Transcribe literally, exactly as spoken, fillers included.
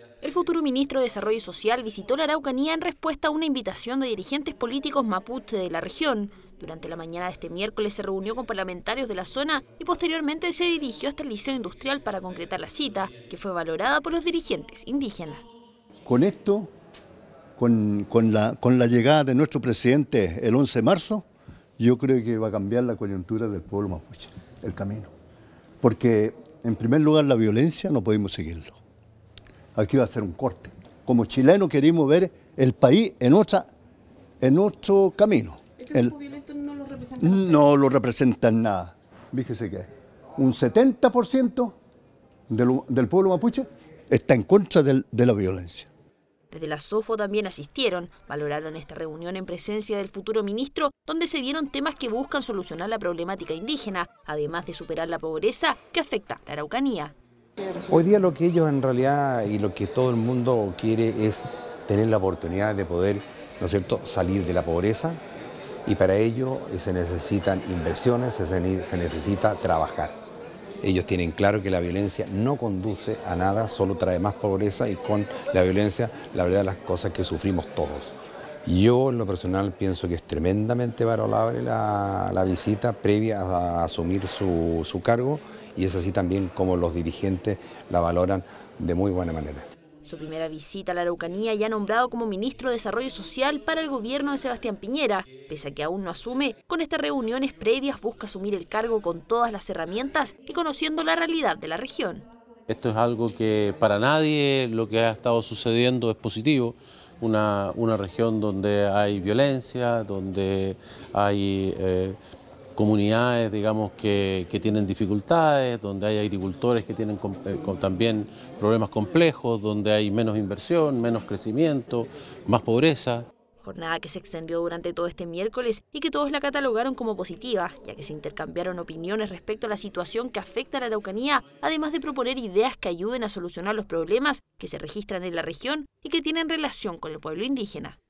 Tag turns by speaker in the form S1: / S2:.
S1: El futuro ministro de Desarrollo Social visitó la Araucanía en respuesta a una invitación de dirigentes políticos mapuche de la región. Durante la mañana de este miércoles se reunió con parlamentarios de la zona y posteriormente se dirigió hasta el Liceo Industrial para concretar la cita, que fue valorada por los dirigentes indígenas.
S2: Con esto, con, con, la, con la llegada de nuestro presidente el once de marzo, yo creo que va a cambiar la coyuntura del pueblo mapuche, el camino. Porque, en primer lugar, la violencia no podemos seguirlo. Aquí va a ser un corte. Como chilenos queremos ver el país en, otra, en otro camino.
S3: ¿Este grupo violento no lo representa?
S2: No lo representa en nada. Fíjese que un setenta por ciento del, del pueblo mapuche está en contra del, de la violencia.
S1: Desde la SOFO también asistieron, valoraron esta reunión en presencia del futuro ministro, donde se vieron temas que buscan solucionar la problemática indígena, además de superar la pobreza que afecta a la Araucanía.
S4: Hoy día lo que ellos en realidad y lo que todo el mundo quiere es tener la oportunidad de poder, ¿no es cierto?, salir de la pobreza, y para ello se necesitan inversiones, se necesita trabajar. Ellos tienen claro que la violencia no conduce a nada, solo trae más pobreza, y con la violencia, la verdad, las cosas que sufrimos todos. Yo, en lo personal, pienso que es tremendamente valorable la, la visita previa a asumir su, su cargo, y es así también como los dirigentes la valoran de muy buena manera.
S1: Su primera visita a la Araucanía ya nombrado como ministro de Desarrollo Social para el gobierno de Sebastián Piñera. Pese a que aún no asume, con estas reuniones previas busca asumir el cargo con todas las herramientas y conociendo la realidad de la región.
S5: Esto es algo que para nadie lo que ha estado sucediendo es positivo. Una, una región donde hay violencia, donde hay eh, comunidades, digamos, que, que tienen dificultades, donde hay agricultores que tienen con, eh, con también problemas complejos, donde hay menos inversión, menos crecimiento, más pobreza.
S1: Jornada que se extendió durante todo este miércoles y que todos la catalogaron como positiva, ya que se intercambiaron opiniones respecto a la situación que afecta a la Araucanía, además de proponer ideas que ayuden a solucionar los problemas que se registran en la región y que tienen relación con el pueblo indígena.